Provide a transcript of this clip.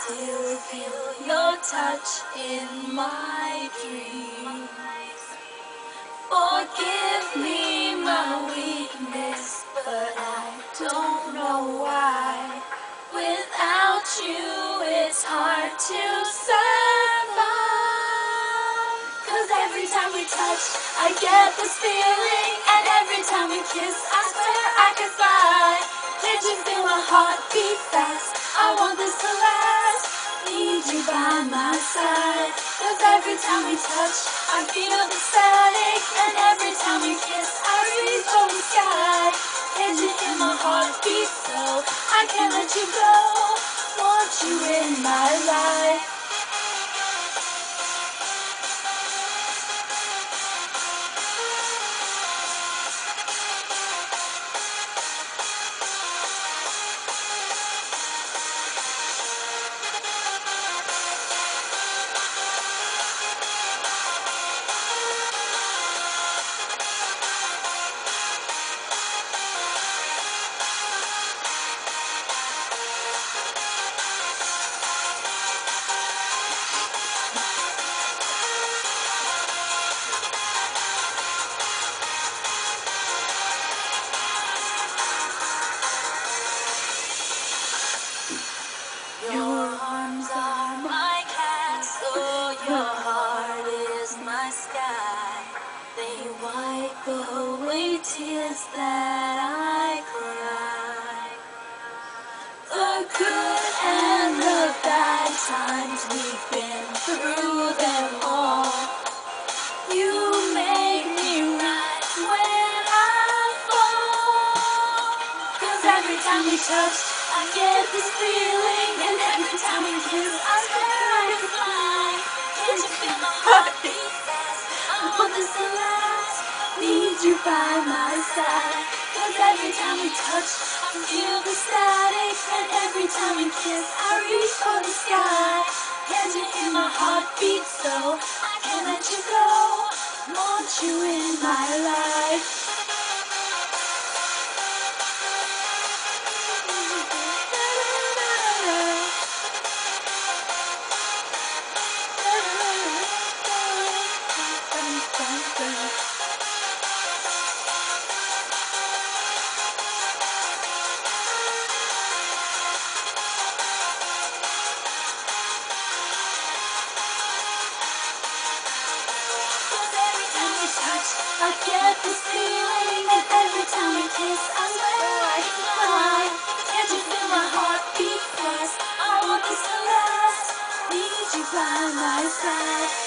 still feel your touch in my dreams. Forgive me my weakness, but I don't know why. Without you, it's hard to survive. 'Cause every time we touch, I get this feeling, and every time we kiss, I swear I could fly. Did you feel my heart beat fast? I want this to last. Need you by my side. 'Cause every time we touch, I feel the static, and every time we kiss, I reach for the sky. Did you hear my heart beat so? I can't let you go. Want you in my life. Your arms are my castle, your heart is my sky. They wipe away tears that I cry. The good and the bad times, we've been through them all. You make me rise when I fall. 'Cause every time we touch, I get this feeling, and every time we kiss, I swear I could fly. Can't you feel my heart beat fast? I want this to last. Need you by my side. 'Cause every time we touch, I feel the static, and every time we kiss, I reach for the sky. Can't you hear my heart beat so? I can't let you go. Want you in my life. I get this feeling, and every time we kiss, I swear I can fly. Can't you feel my heart beat fast? I want this to last. Need you by my side.